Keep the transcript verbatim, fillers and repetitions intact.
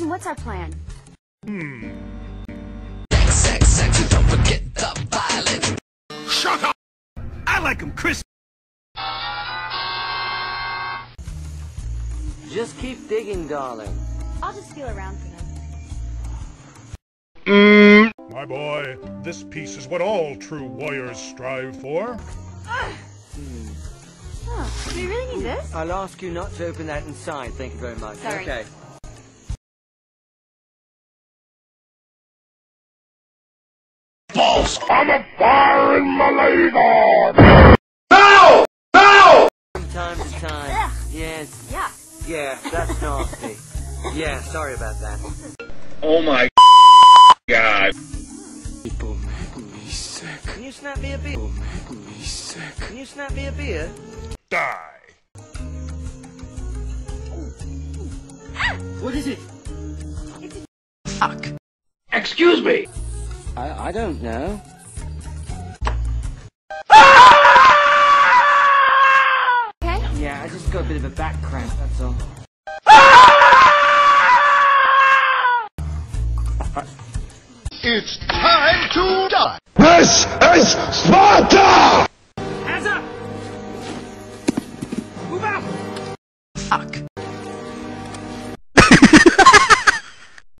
question, what's our plan? Hmm. Sex, sex, sex, and don't forget the violence. Shut up! I like 'em crisp. Just keep digging, darling. I'll just feel around for them. Mm. My boy, this piece is what all true warriors strive for. Hmm. Oh, do we really need this? I'll ask you not to open that inside. Thank you very much. Sorry. Okay. False! I'm a fire in my leg. No! No! From time to time. Ugh. Yes. Yeah. Yeah, that's nasty. Yeah, sorry about that. Oh my God. People make me sick. Can you snap me a beer? People make me sick. Can you snap me a beer? Die. What is it? Fuck. Excuse me. I I don't know. Okay. Yeah, I just got a bit of a back cramp, that's all. It's time to die. This is Sparta!